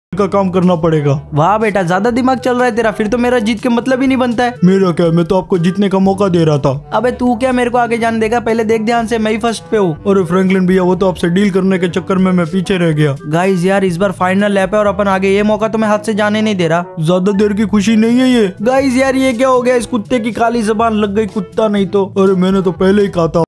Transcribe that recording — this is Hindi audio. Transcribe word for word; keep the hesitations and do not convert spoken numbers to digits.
का काम करना पड़ेगा। वाह बेटा, ज्यादा दिमाग चल रहा है तेरा, फिर तो मेरा जीत के मतलब ही नहीं बनता है। मेरा क्या, मैं तो आपको जीतने का मौका दे रहा था। अबे तू क्या मेरे को आगे जाने देगा, पहले देख ध्यान से, मैं ही फर्स्ट पे हूँ। अरे फ्रैंकलिन भैया, वो तो आपसे डील करने के चक्कर में मैं पीछे रह गया। गाइस यार, इस बार फाइनल लैप है और अपन आगे, ये मौका तो मैं हाथ से जाने नहीं दे रहा। ज्यादा देर की खुशी नहीं है ये। गाइस यार, ये क्या हो गया, इस कुत्ते की काली जबान लग गई, कुत्ता नहीं तो। अरे मैंने तो पहले ही कहा था।